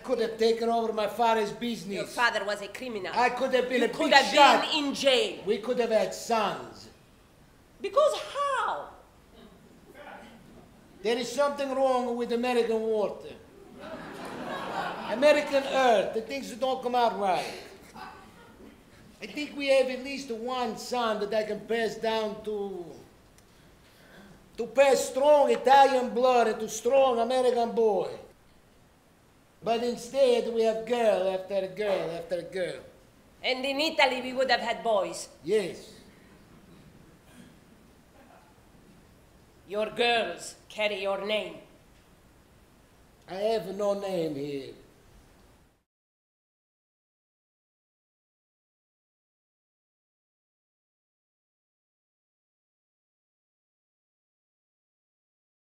could have taken over my father's business. Your father was a criminal. I could have been You a could big have shot. been in jail. We could have had sons. Because how? There is something wrong with American water. American earth, the things that don't come out right. I think we have at least one son that I can pass down to pass strong Italian blood into strong American boy. But instead we have girl after girl after girl. And in Italy we would have had boys. Yes. Your girls carry your name. I have no name here.